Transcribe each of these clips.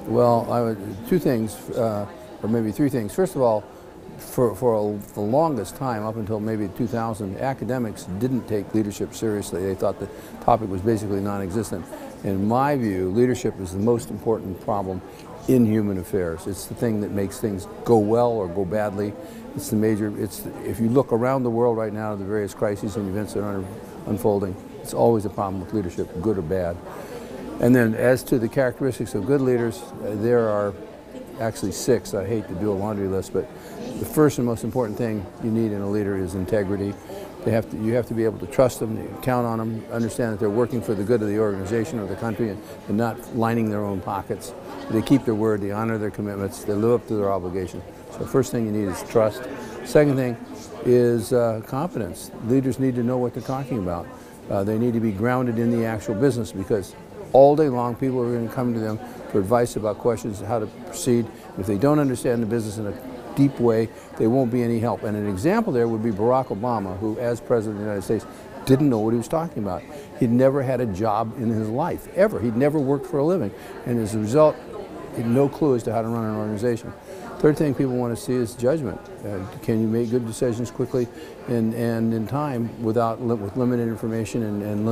Well, two things, or maybe three things. First of all, for the longest time, up until maybe 2000, academics didn't take leadership seriously. They thought the topic was basically non-existent. In my view, leadership is the most important problem in human affairs. It's the thing that makes things go well or go badly. It's the major, if you look around the world right now, the various crises and events that are unfolding, it's always a problem with leadership, good or bad. And then as to the characteristics of good leaders, there are actually 6. I hate to do a laundry list, but the first and most important thing you need in a leader is integrity. You have to be able to trust them, count on them, understand that they're working for the good of the organization or the country and not lining their own pockets. They keep their word, they honor their commitments, they live up to their obligation. So first thing you need is trust. Second thing is competence. Leaders need to know what they're talking about. They need to be grounded in the actual business, because all day long people are going to come to them for advice about questions how to proceed. If they don't understand the business in a deep way, they won't be any help. And an example there would be Barack Obama, who as President of the United States didn't know what he was talking about. He'd never had a job in his life, ever. He'd never worked for a living. And as a result, he had no clue as to how to run an organization. Third thing people want to see is judgment. Can you make good decisions quickly and in time with limited information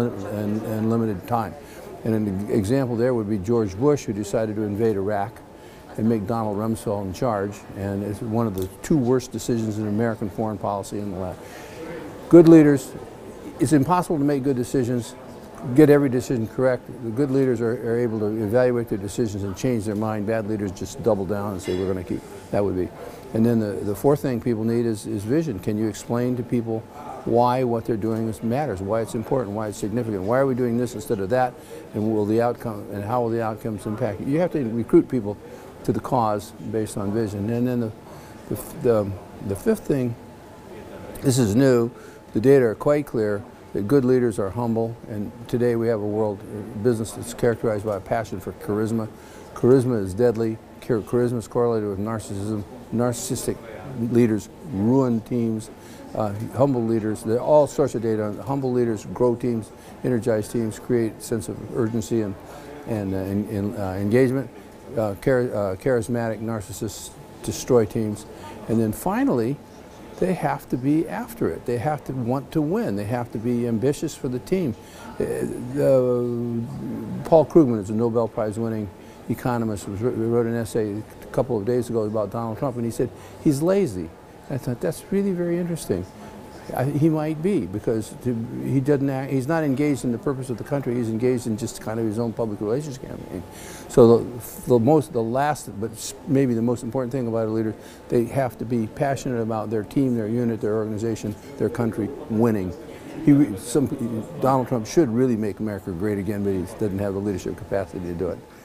and limited time? And an example there would be George Bush, who decided to invade Iraq and make Donald Rumsfeld in charge. And it's one of the 2 worst decisions in American foreign policy in the last. Good leaders, it's impossible to make good decisions, get every decision correct. The good leaders are able to evaluate their decisions and change their mind. Bad leaders just double down and say, we're going to keep, that would be. And then the fourth thing people need is vision. Can you explain to people why what they're doing matters, why it's important, why it's significant, why are we doing this instead of that, and will the outcome, and how will the outcomes impact? You have to recruit people to the cause based on vision. And then the fifth thing, this is new, the data are quite clear that good leaders are humble, and today we have a business that's characterized by a passion for charisma. Charisma is deadly. Charisma is correlated with narcissism. Narcissistic leaders ruin teams. Humble leaders, there are all sorts of data on humble leaders grow teams, energize teams, create a sense of urgency and engagement. Charismatic narcissists destroy teams. And then finally, they have to be after it. They have to want to win. They have to be ambitious for the team. Paul Krugman is a Nobel Prize winning economist, wrote an essay a couple of days ago about Donald Trump, and he said he's lazy. I thought that's really very interesting. He might be, because he's not engaged in the purpose of the country. He's engaged in just kind of his own public relations campaign. So the last, but maybe the most important thing about a leader, they have to be passionate about their team, their unit, their organization, their country winning. Donald Trump should really make America great again, but he doesn't have the leadership capacity to do it.